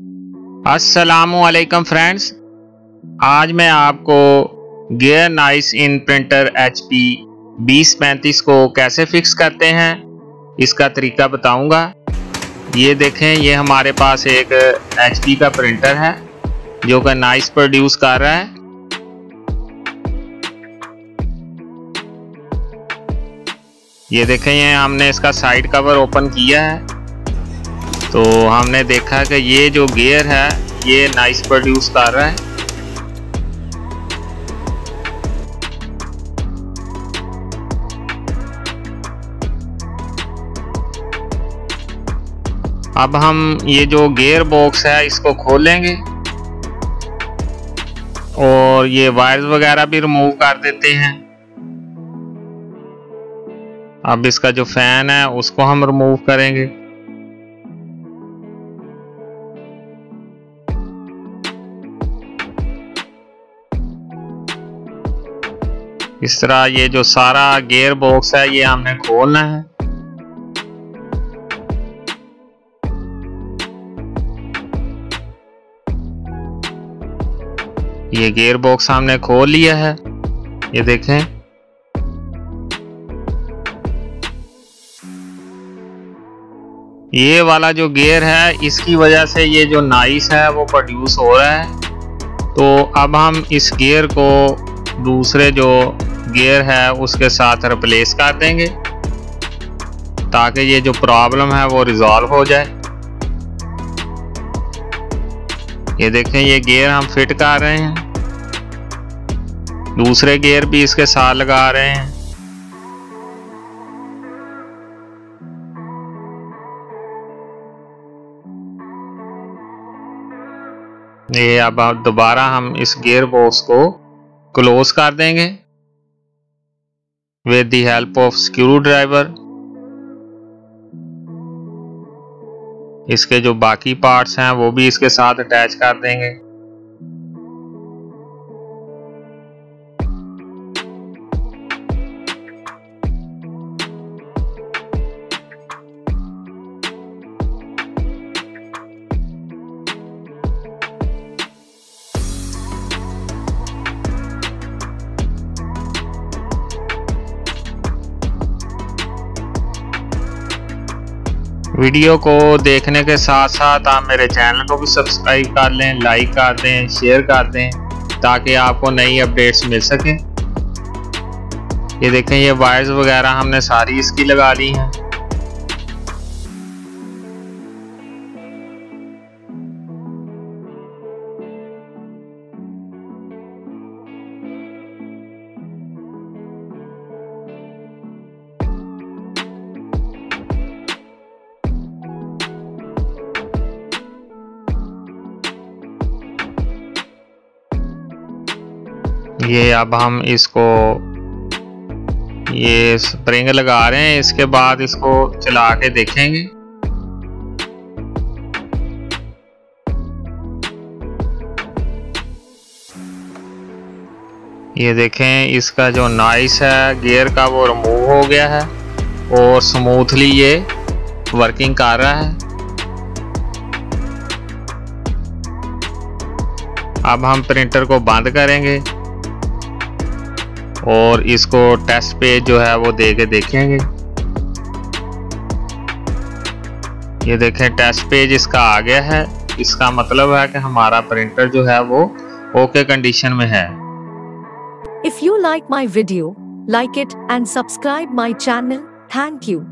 अस्सलामुअलैकुम फ्रेंड्स, आज मैं आपको गियर नाइस इन प्रिंटर HP 2035 को कैसे फिक्स करते हैं इसका तरीका बताऊंगा। ये देखें, ये हमारे पास एक HP का प्रिंटर है जो कि नाइस प्रोड्यूस कर रहा है। ये देखें, ये हमने इसका साइड कवर ओपन किया है तो हमने देखा कि ये जो गियर है ये नाइस प्रोड्यूस कर रहा है। अब हम ये जो गियर बॉक्स है इसको खोलेंगे और ये वायर्स वगैरह भी रिमूव कर देते हैं। अब इसका जो फैन है उसको हम रिमूव करेंगे। इस तरह ये जो सारा गियर बॉक्स है ये हमने खोलना है। ये गियर बॉक्स हमने खोल लिया है। ये देखें, ये वाला जो गियर है इसकी वजह से ये जो नाइस है वो प्रोड्यूस हो रहा है। तो अब हम इस गियर को दूसरे जो गियर है उसके साथ रिप्लेस कर देंगे ताकि ये जो प्रॉब्लम है वो रिजॉल्व हो जाए। ये देखें, ये गियर हम फिट कर रहे हैं, दूसरे गियर भी इसके साथ लगा रहे हैं। ये अब दोबारा हम इस गियर बॉक्स को क्लोज कर देंगे with the help of screwdriver. इसके जो बाकी पार्ट्स हैं वो भी इसके साथ अटैच कर देंगे। वीडियो को देखने के साथ साथ आप मेरे चैनल को भी सब्सक्राइब कर लें, लाइक कर दें, शेयर कर दें ताकि आपको नई अपडेट्स मिल सकें। ये देखें, ये वायर्स वगैरह हमने सारी इसकी लगा ली हैं। ये अब हम इसको ये स्प्रिंग लगा रहे हैं, इसके बाद इसको चला के देखेंगे। ये देखें, इसका जो नाइस है गियर का वो रिमूव हो गया है और स्मूथली ये वर्किंग कर रहा है। अब हम प्रिंटर को बंद करेंगे और इसको टेस्ट पेज जो है वो दे के देखेंगे। ये देखें, टेस्ट पेज इसका आ गया है। इसका मतलब है कि हमारा प्रिंटर जो है वो ओके कंडीशन में है। If you like my video, like it and subscribe my channel. Thank you.